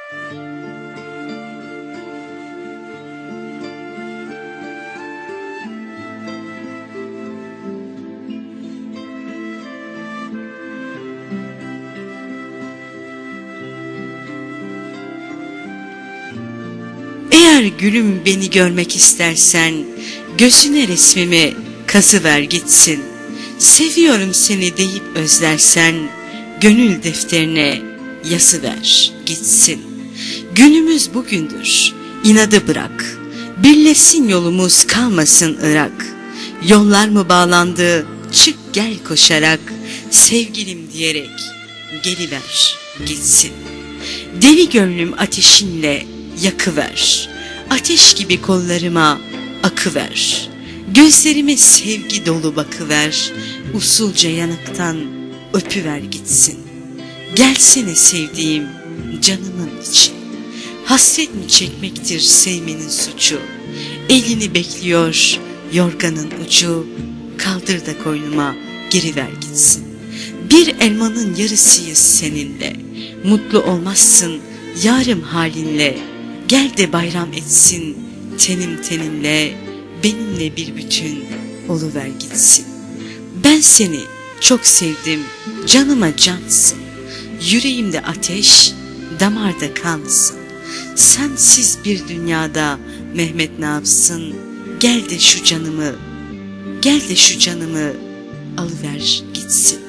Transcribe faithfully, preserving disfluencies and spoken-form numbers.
Eğer gülüm beni görmek istersen, gözüne resmimi kazıver gitsin. Seviyorum seni deyip özlersen, gönül defterine yazıver gitsin. Günümüz bugündür, inadı bırak, birleşsin yolumuz kalmasın ırak. Yollar mı bağlandı, çık gel koşarak, sevgilim diyerek geliver gitsin. Deli gönlüm ateşinle yakıver, ateş gibi kollarıma akıver. Gözlerime sevgi dolu bakıver, usulca yanaktan öpüver gitsin. Gelsene sevdiğim canımın içi, hasret mi çekmektir sevmenin suçu? Elini bekliyor yorganın ucu, kaldır da koynuma giriver gitsin. Bir elmanın yarısıyız seninle, mutlu olmazsın yarım halinle. Gel de bayram etsin tenim teninle, benimle bir bütün oluver gitsin. Ben seni çok sevdim, canıma cansın, yüreğimde ateş, damarda kansın. Sensiz bir dünyada Mehmet ne yapsın? Gel de şu canımı, gel de şu canımı alıver gitsin.